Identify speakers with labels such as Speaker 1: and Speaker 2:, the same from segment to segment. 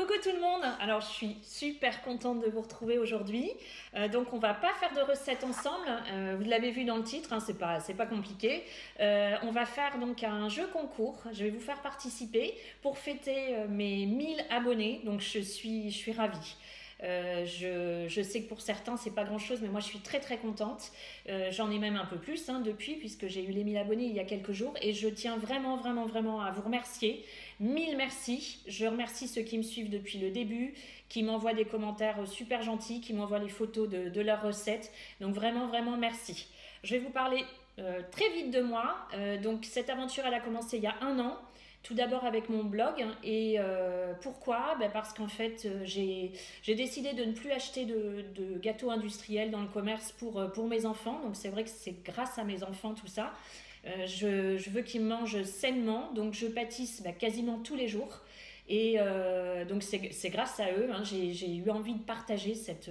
Speaker 1: Coucou tout le monde. Alors je suis super contente de vous retrouver aujourd'hui. Donc on va pas faire de recettes ensemble. Vous l'avez vu dans le titre, hein, c'est pas compliqué. On va faire donc un jeu concours. Je vais vous faire participer pour fêter mes 1000 abonnés. Donc je suis ravie. Je sais que pour certains c'est pas grand chose, mais moi je suis très très contente. J'en ai même un peu plus depuis, puisque j'ai eu les 1000 abonnés il y a quelques jours, et je tiens vraiment à vous remercier. 1000 merci. Je remercie ceux qui me suivent depuis le début, qui m'envoient des commentaires super gentils, qui m'envoient les photos de leurs recettes. Donc vraiment merci. Je vais vous parler très vite de moi. Donc cette aventure elle a commencé il y a un an. Tout d'abord avec mon blog, et pourquoi? Parce qu'en fait j'ai décidé de ne plus acheter de gâteaux industriels dans le commerce pour mes enfants. Donc c'est vrai que c'est grâce à mes enfants tout ça. Je veux qu'ils mangent sainement, donc je pâtisse quasiment tous les jours. Et donc c'est grâce à eux, j'ai eu envie de partager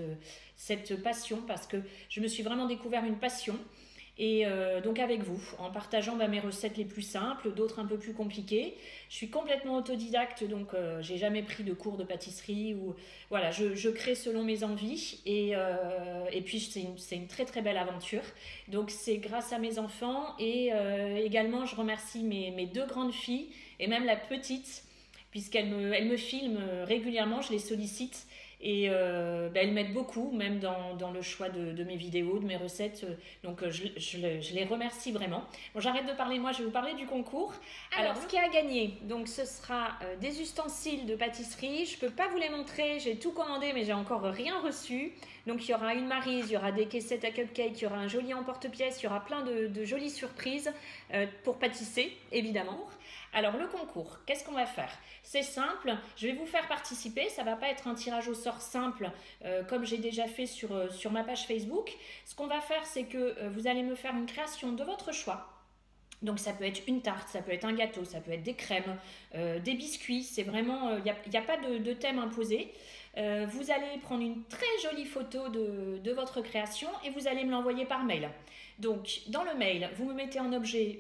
Speaker 1: cette passion, parce que je me suis vraiment découvert une passion. Et donc avec vous, en partageant mes recettes les plus simples, d'autres un peu plus compliquées. Je suis complètement autodidacte, donc j'ai jamais pris de cours de pâtisserie, ou voilà, je crée selon mes envies, et puis c'est une très très belle aventure. Donc c'est grâce à mes enfants, et également je remercie mes deux grandes filles, et même la petite, puisqu'elle me filme régulièrement, je les sollicite. Et elles m'aident beaucoup, même dans le choix de mes vidéos, de mes recettes. Donc je les remercie vraiment. Bon, j'arrête de parler, moi je vais vous parler du concours. Alors ce qui a gagné, donc ce sera des ustensiles de pâtisserie. Je peux pas vous les montrer, j'ai tout commandé, mais j'ai encore rien reçu. Donc il y aura une maryse, il y aura des caissettes à cupcakes, il y aura un joli emporte-pièce, il y aura plein de jolies surprises pour pâtisser, évidemment. Alors le concours, qu'est-ce qu'on va faire? C'est simple, je vais vous faire participer, ça va pas être un tirage au sort simple comme j'ai déjà fait sur ma page Facebook. Ce qu'on va faire, c'est que vous allez me faire une création de votre choix. Donc ça peut être une tarte, ça peut être un gâteau, ça peut être des crèmes, des biscuits. C'est vraiment, il n'y a pas de thème imposé. Vous allez prendre une très jolie photo de votre création, et vous allez me l'envoyer par mail. Donc dans le mail, vous me mettez en objet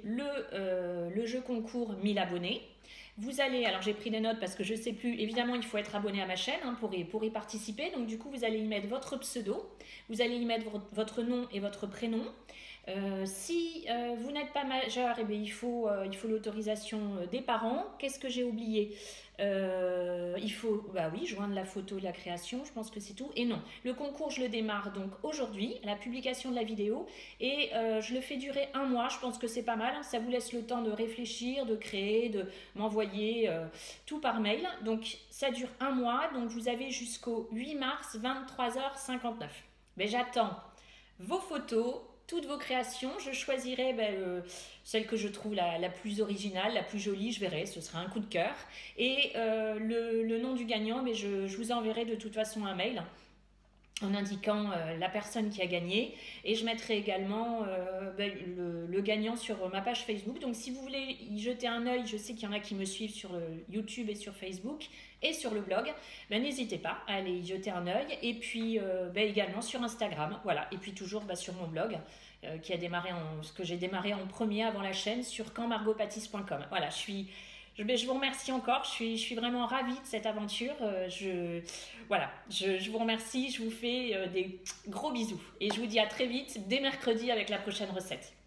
Speaker 1: le jeu concours 1000 abonnés. Vous allez, alors j'ai pris des notes parce que je ne sais plus, évidemment il faut être abonné à ma chaîne pour y participer. Donc du coup vous allez y mettre votre pseudo, vous allez y mettre votre nom et votre prénom. Si vous n'êtes pas majeur, il faut l'autorisation des parents. Qu'est-ce que j'ai oublié? Il faut joindre la photo de la création, je pense que c'est tout. Et non, le concours je le démarre donc aujourd'hui, la publication de la vidéo, et je le fais durer un mois. Je pense que c'est pas mal, ça vous laisse le temps de réfléchir, de créer, de m'envoyer tout par mail. Donc ça dure un mois, donc vous avez jusqu'au 8 mars 23h59. Mais j'attends vos photos, toutes vos créations. Je choisirai celle que je trouve la plus originale, la plus jolie, je verrai, ce sera un coup de cœur. Et le nom du gagnant, je vous enverrai de toute façon un mail en indiquant la personne qui a gagné, et je mettrai également le gagnant sur ma page Facebook. Donc si vous voulez y jeter un œil, je sais qu'il y en a qui me suivent sur YouTube et sur Facebook et sur le blog, n'hésitez pas à aller y jeter un œil. Et puis également sur Instagram, voilà. Et puis toujours sur mon blog qui a démarré ce que j'ai démarré en premier avant la chaîne, sur quandmargotpâtisse.com. Voilà, je vous remercie encore, je suis vraiment ravie de cette aventure. Je vous remercie, je vous fais des gros bisous. Et je vous dis à très vite, dès mercredi, avec la prochaine recette.